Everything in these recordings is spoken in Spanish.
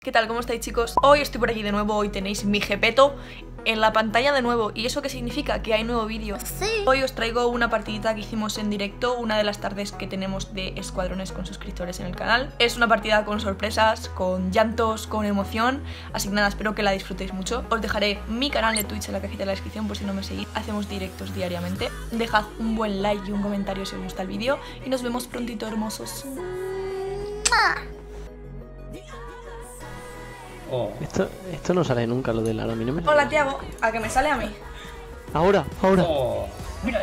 ¿Qué tal? ¿Cómo estáis, chicos? Hoy estoy por aquí de nuevo, hoy tenéis mi Gepeto en la pantalla de nuevo. ¿Y eso qué significa? Que hay nuevo vídeo. Sí. Hoy os traigo una partidita que hicimos en directo, una de las tardes que tenemos de escuadrones con suscriptores en el canal. Es una partida con sorpresas, con llantos, con emoción, así que nada, espero que la disfrutéis mucho. Os dejaré mi canal de Twitch en la cajita de la descripción por si no me seguís. Hacemos directos diariamente. Dejad un buen like y un comentario si os gusta el vídeo y nos vemos prontito, hermosos. Oh. Esto no sale nunca, lo del Aramino. Hola, Tiago. ¿A que me sale a mí? Ahora. Oh. Mira,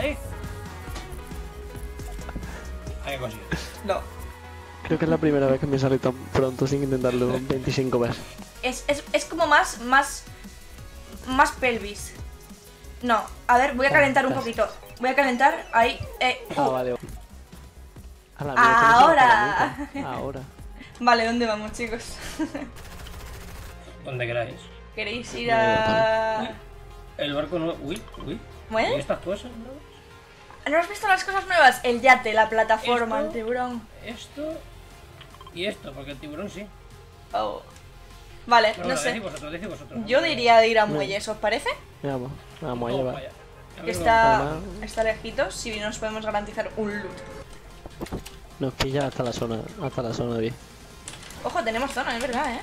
Hay que conseguir. No. Creo que es la primera vez que me sale tan pronto sin intentarlo 25 veces. Es como más pelvis. No, a ver, voy a calentar un poquito. Voy a calentar, ahí, Vale. A la mierda, esto no se va para nunca. Ahora. Vale, ¿dónde vamos, chicos? Donde queráis. ¿Queréis ir a...? El barco no... Uy. ¿Muere? ¿Y estas cosas, no? ¿No has visto las cosas nuevas? El yate, la plataforma, Esto, el tiburón. Esto y esto, porque el tiburón sí. Oh. Vale, Pero no bueno, sé. decid vosotros. Yo diría de ir a muelles, ¿os parece? Vamos a Oh, llevar. vaya. A Que ver, está lejitos, si nos podemos garantizar un loot. Nos pilla hasta la zona de 10. Ojo, tenemos zona, es verdad,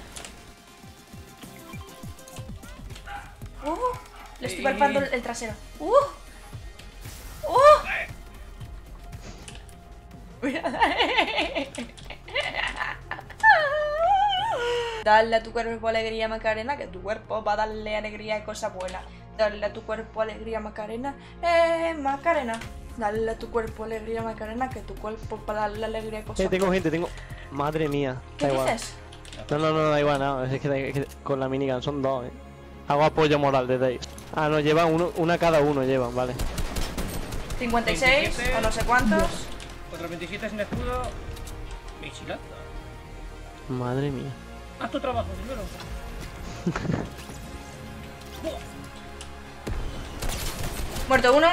le estoy palpando el trasero. Dale a tu cuerpo alegría, Macarena, que tu cuerpo va a darle alegría y cosas buenas. Dale a tu cuerpo alegría, Macarena, Macarena. Dale a tu cuerpo alegría, Macarena, que tu cuerpo va a darle alegría y cosas Tengo buenas. gente. Madre mía. ¿Qué Da igual. dices? No, da igual, no. Es que con la minigun son dos, Hago apoyo moral desde ahí. Ah, no, llevan una cada uno, llevan, vale. 56 27. o no sé cuántos. 427 sin escudo. Vigilata. Madre mía. Haz tu trabajo, señor. Muerto uno.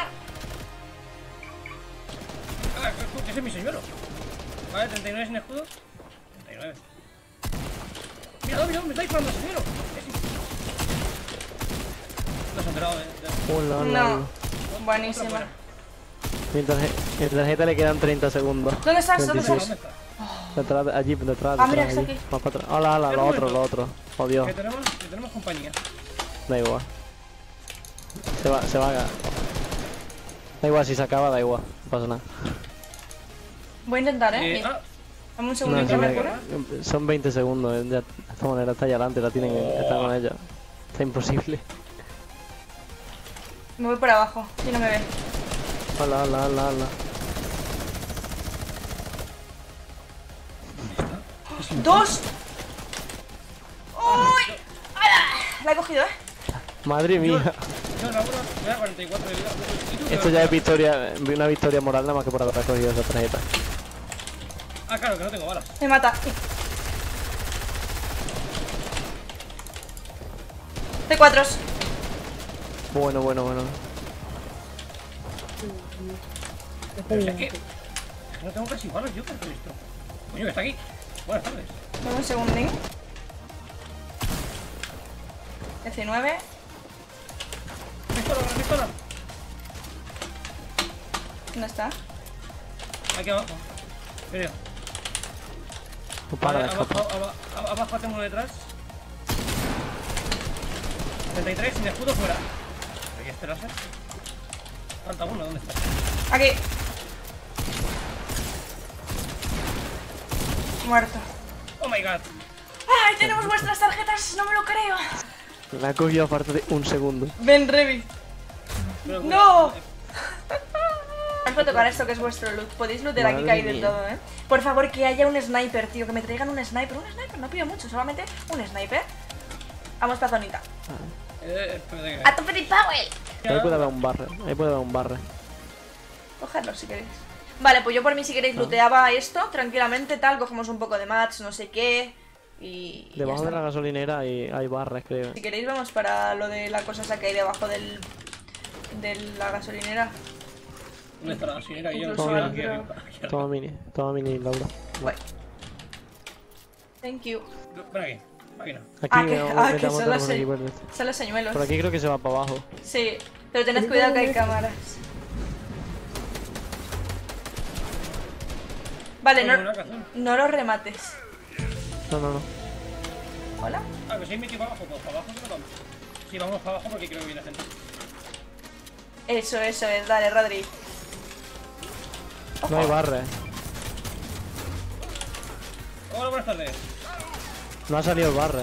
Ese es mi señor. Vale, 39 sin escudo. 39. Mira, me está disparando el señor. No se ha enterado, Hola, No. Buenísima. Mientras tarjeta le quedan 30 segundos. ¿Dónde estás? ¿Dónde 26. estás? Detrás, allí, detrás. Ah, mira, está allí. aquí. Más para atrás. Hola, lo otro. Oh, Dios. Que tenemos compañía. Da igual. Se va a... Da igual, si se acaba, da igual. No pasa nada. Voy a intentar, Mira. Dame un segundito, No, ¿me sí, ocurre? son 20 segundos. Ya, de esta manera está allá adelante, está con ella. Está imposible. Me voy por abajo, si no me ve. Hola. ¡Dos! ¡Uy! ¡Hala! La he cogido, Madre mía. Yo la me da 44 de vida. ¿Y tú? Esto ya es una victoria moral nada más que por haber cogido esa tarjeta. Ah, claro, que no tengo balas. Me mata. C4. Bueno. Pero si es que no tengo casi balas yo, ¿por qué esto? Coño, que está aquí. Buenas tardes. Dame un segundín. 19. Pistola. ¿Dónde está? Aquí abajo. Creo. Para de Vale, escapar. abajo tengo uno detrás. 33 sin escudo fuera. ¿Y este láser? Falta uno, ¿dónde está? Aquí. Muerto. Oh my god. ¡Ay, tenemos vuestras tarjetas! No me lo creo. La ha cogido aparte de un segundo. Ven, Revi. Pero, ¡No! Os voy a tocar esto que es vuestro loot. Podéis lootear aquí Madre que hay de mía. todo, Por favor, que haya un sniper, tío. Que me traigan un sniper. No pido mucho, solamente un sniper. Vamos pa' zonita. espérate que... ¡A tope de power! Ahí puede haber un barre. Cogedlo si queréis. Vale, pues yo por mí si queréis looteaba esto tranquilamente, tal. Cogemos un poco de mats, no sé qué. Y ya Debajo de está. la gasolinera hay barras, creo. Si queréis vamos para lo de la cosa esa que hay debajo de la gasolinera. ¿Dónde está la gasolinera? Yo Incluso no sé, otro. Toma mini, Laura. Guay. Thank you. Ven aquí. Máquina. Aquí, que vamos, vete a solo matar por se- aquí, por aquí. Son los señuelos. Por aquí creo que se va para abajo. Sí, pero tened cuidado que hay cámaras. Vale, Tengo no, una cazón. no los remates. No, no, no. Hola. Ah, que si me equipo abajo, pues para abajo no vamos. Sí, vamos para abajo porque creo que viene gente. Eso es. Dale, Rodri. No hay barra, Hola, buenas tardes. No ha salido el barra,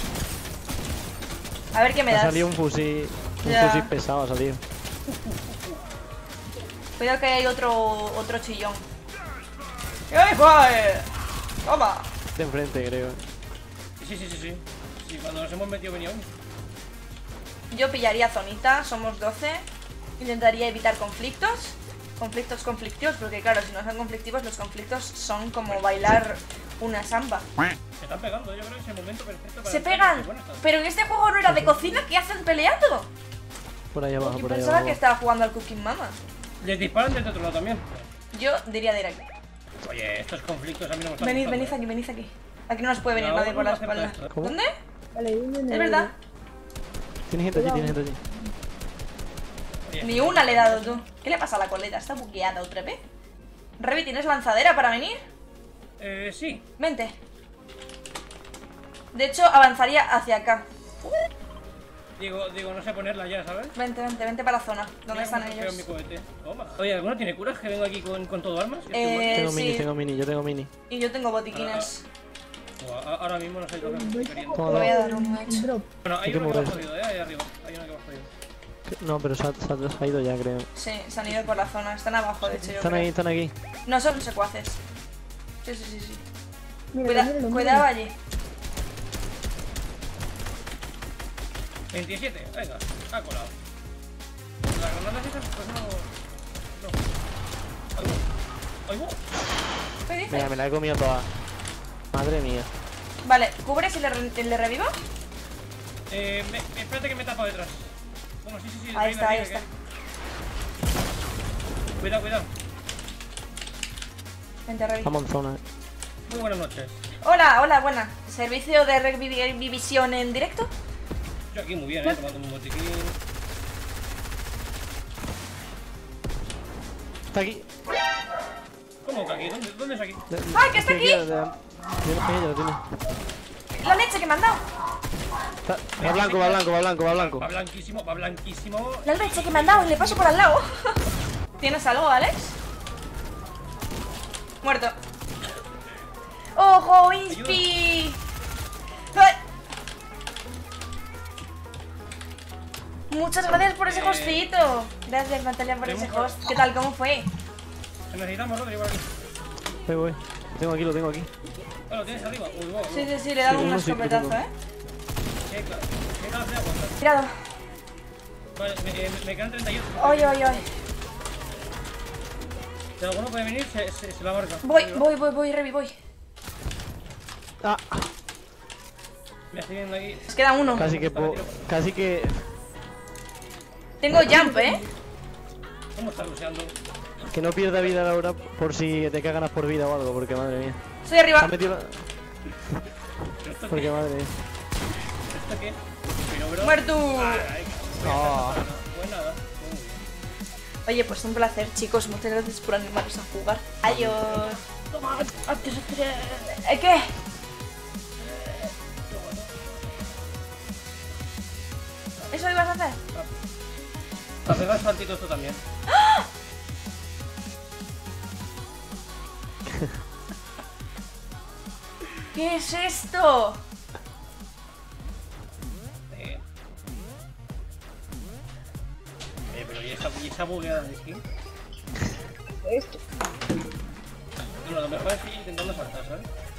A ver qué me Ha das. salido un fusil Ya. pesado, ha salido. Cuidado que hay otro chillón. ¡Ay, joder! ¡Toma! De enfrente, creo. Sí. Sí, cuando nos hemos metido venía uno. Yo pillaría zonita, somos 12. Intentaría evitar conflictos. Conflictivos, porque claro, si no son conflictivos, los conflictos son como bailar una samba. Se están pegando, yo creo que es el momento perfecto para... ¡Se entrar. pegan! Bueno, está. Pero en este juego no era de cocina, ¿qué hacen peleando? Por ahí abajo, Yo por ahí pensaba abajo. que estaba jugando al Cooking Mama. Les disparan desde otro lado también. Yo diría de ir aquí. Oye, estos conflictos a mí no me están Venid gustando, venid aquí. Aquí no nos puede venir No, nadie por la no acepto espalda. esto. ¿Cómo? ¿Dónde? Vale, viene Es verdad. Tiene gente allí, tiene gente allí. Oye, Ni una le he dado tú. ¿Qué le pasa a la coleta? ¿Está buqueada otra vez? Revi, ¿tienes lanzadera para venir? sí. Vente. De hecho, avanzaría hacia acá. Digo, no sé ponerla ya, ¿sabes? Vente para la zona. ¿Dónde Mira están cómo pego mi ellos? cohete. Toma. Oye, ¿alguno tiene curas que vengo aquí con todo armas? Que estoy muerto. Tengo mini, Sí. tengo mini, yo tengo mini. Y yo tengo botiquines. Ahora mismo no sé lo que estoy queriendo. Toma, Me voy a no. dar uno hecho. Drop. Bueno, hay Hay que uno que va mover. jodido, ahí arriba. Hay uno que va jodido. No, pero se ha ido ya, creo. Sí, se han ido por la zona. Están abajo, de hecho, yo Están creo. ahí, están aquí. No son secuaces. Sí. Míralo, míralo, Cuidado míralo. allí. 27, venga, ha colado. Las granadas esas, pues no. Ahí va. ¿Qué dices? Venga, me la he comido toda. Madre mía. Vale, ¿cubres y le revivo? Espérate que me tapa detrás. Bueno, sí. Ahí está, ahí que- está. Cuidado. Vente, Revi. Estamos en zona, Muy buenas noches. Hola, buena. ¿Servicio de revisión en directo? Yo aquí muy bien, tomando un botiquín. Está aquí. ¿Cómo que aquí? ¿Dónde es aquí? ¡Ay, que está aquí! Lo tiene. La leche que me han dado. Va blanco. Va blanquísimo. La leche que me han dado y le paso por al lado. ¿Tienes algo, Alex? Muerto. ¡Ojo, Inspi! ¡Ay! Muchas gracias por ese hostcito. Gracias, Natalia, por ese host. ¿Qué tal? ¿Cómo fue? Necesitamos, Rodri, por aquí. Voy. Lo tengo aquí. Lo tienes arriba. Uy, wow. Sí, le he dado Sí, un uno sí, escopetazo, pero- ¿eh? Claro. ¿Qué ganas de aguantar? Tirado. Vale, me quedan 38. Ay. Si alguno puede venir, se la marca. Voy, Revi, voy. Ah, Me estoy viendo aquí. Nos queda uno. casi que. Tengo jump, ¿eh? ¿Cómo está luceando? Que no pierda vida Laura por si te cagas por vida o algo, porque madre mía. Estoy arriba. Se ha metido. ¿Esto Porque qué? madre mía. ¿Esto qué? Pero, bro. Muerto. Ay, Ah. pues nada. Oye, pues un placer, chicos. Muchas gracias por animaros a jugar. Adiós. Toma, antes ¿Qué? ¿Eso ibas a hacer? Para pegar saltito esto también. ¿Qué es esto? Pero ¿y esa bugueada de aquí? Esto. Bueno, lo mejor es ir intentando saltar, ¿sabes?